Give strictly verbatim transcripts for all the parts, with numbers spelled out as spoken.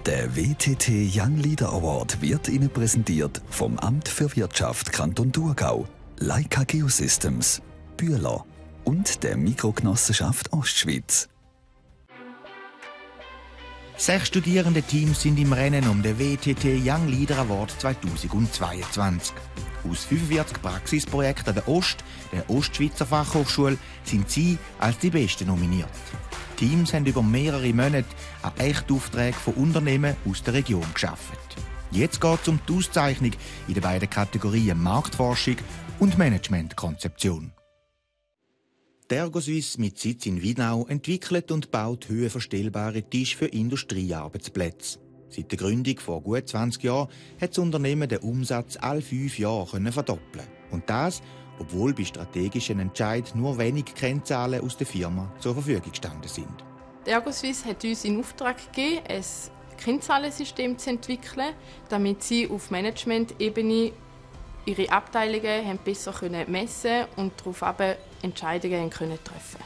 Der W T T Young Leader Award wird Ihnen präsentiert vom Amt für Wirtschaft Kanton Thurgau, Leica Geosystems, Bühler und der Mikrogenossenschaft Ostschweiz. Sechs studierende Teams sind im Rennen um den W T T Young Leader Award zweitausendzweiundzwanzig. Aus fünfundvierzig Praxisprojekten an der Ost, der Ostschweizer Fachhochschule, sind sie als die Besten nominiert. Die Teams haben über mehrere Monate an Echtaufträgen von Unternehmen aus der Region geschafft. Jetzt geht es um die Auszeichnung in den beiden Kategorien Marktforschung und Managementkonzeption. Die ErgoSuisse mit Sitz in Wiednau entwickelt und baut höhenverstellbare Tische für Industriearbeitsplätze. Seit der Gründung vor gut zwanzig Jahren hat das Unternehmen den Umsatz alle fünf Jahre verdoppeln. Und das, obwohl bei strategischen Entscheidungen nur wenige Kennzahlen aus der Firma zur Verfügung gestanden sind. Die ErgoSuisse hat uns in Auftrag gegeben, ein Kennzahlensystem zu entwickeln, damit sie auf Management-Ebene ihre Abteilungen haben besser messen und darauf Entscheidungen treffen können.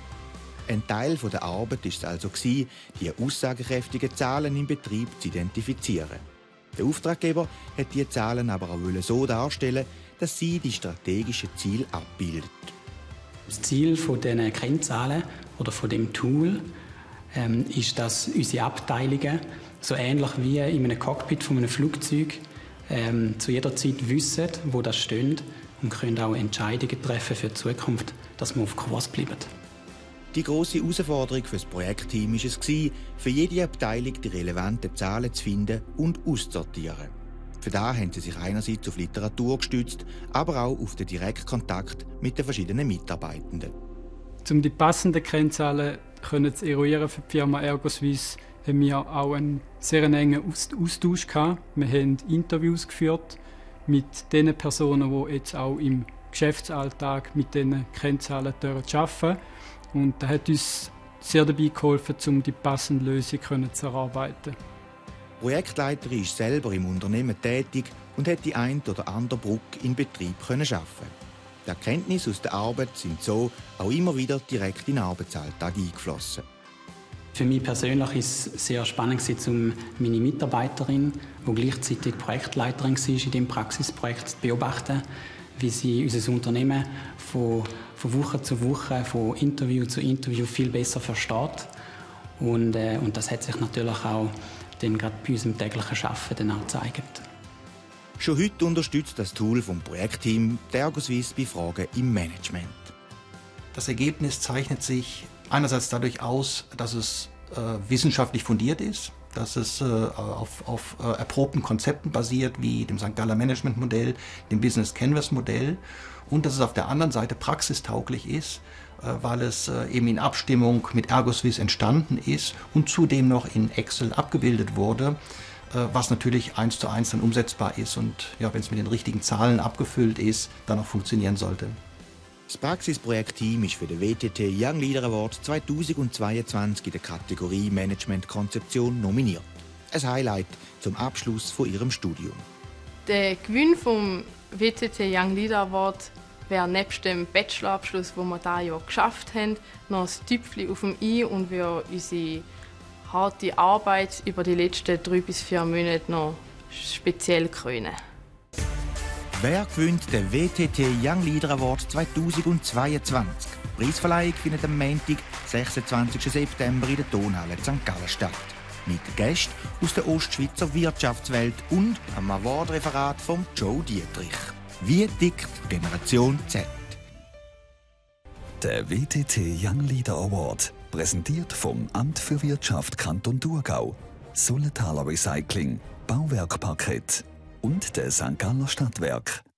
Ein Teil der Arbeit war es also, die aussagekräftigen Zahlen im Betrieb zu identifizieren. Der Auftraggeber hat diese Zahlen aber auch so darstellen, dass sie die strategischen Ziele abbildet. Das Ziel dieser Kennzahlen oder von dem Tool ähm, ist, dass unsere Abteilungen so ähnlich wie in einem Cockpit von einem Flugzeug ähm, zu jeder Zeit wissen, wo das steht und können auch Entscheidungen treffen für die Zukunft, dass wir auf Kurs bleiben. Die grosse Herausforderung für das Projektteam war es, für jede Abteilung die relevanten Zahlen zu finden und auszusortieren. Für das haben sie sich einerseits auf Literatur gestützt, aber auch auf den Direktkontakt mit den verschiedenen Mitarbeitenden. Um die passenden Kennzahlen zu eruieren für die Firma ErgoSuisse, haben wir auch einen sehr engen Austausch gehabt. Wir haben Interviews geführt mit den Personen, die jetzt auch im Geschäftsalltag mit diesen Kennzahlen arbeiten. Und das hat uns sehr dabei geholfen, um die passende Lösung zu erarbeiten. Der Projektleiter ist selber im Unternehmen tätig und hat die ein oder andere Brücke in Betrieb schaffen. Die Erkenntnisse aus der Arbeit sind so auch immer wieder direkt in den Arbeitsalltag eingeflossen. Für mich persönlich war es sehr spannend, um meine Mitarbeiterin, die gleichzeitig Projektleiterin war, in diesem Praxisprojekt zu beobachten, wie sie unser Unternehmen von, von Woche zu Woche, von Interview zu Interview viel besser versteht. Und, äh, und das hat sich natürlich auch dann gerade bei unserem täglichen Arbeiten dann auch gezeigt. Schon heute unterstützt das Tool vom Projektteam die ErgoSuisse bei Fragen im Management. Das Ergebnis zeichnet sich einerseits dadurch aus, dass es äh, wissenschaftlich fundiert ist, dass es äh, auf, auf äh, erprobten Konzepten basiert, wie dem Sankt Galler Management Modell, dem Business Canvas Modell, und dass es auf der anderen Seite praxistauglich ist, äh, weil es äh, eben in Abstimmung mit ErgoSuisse entstanden ist und zudem noch in Excel abgebildet wurde, äh, was natürlich eins zu eins dann umsetzbar ist und ja, wenn es mit den richtigen Zahlen abgefüllt ist, dann auch funktionieren sollte. Das Praxisprojektteam ist für den W T T Young Leader Award zweitausendzweiundzwanzig in der Kategorie Management-Konzeption nominiert. Ein Highlight zum Abschluss von ihrem Studium. Der Gewinn vom W T T Young Leader Award wäre nebst dem Bachelorabschluss, den wir dieses Jahr geschafft haben, noch ein Tüpfchen auf dem i und wir unsere harte Arbeit über die letzten drei bis vier Monate noch speziell krönen. Wer gewinnt den W T T Young Leader Award zweitausendzweiundzwanzig? Die Preisverleihung findet am Montag, sechsundzwanzigsten September in der Tonhalle Sankt Gallen statt. Mit Gästen aus der Ostschweizer Wirtschaftswelt und am Awardreferat von Joe Dietrich. Wie tickt Generation Z? Der W T T Young Leader Award, präsentiert vom Amt für Wirtschaft Kanton Thurgau, Suletaler Recycling, Bauwerkparkett und der Sankt Galler Stadtwerk.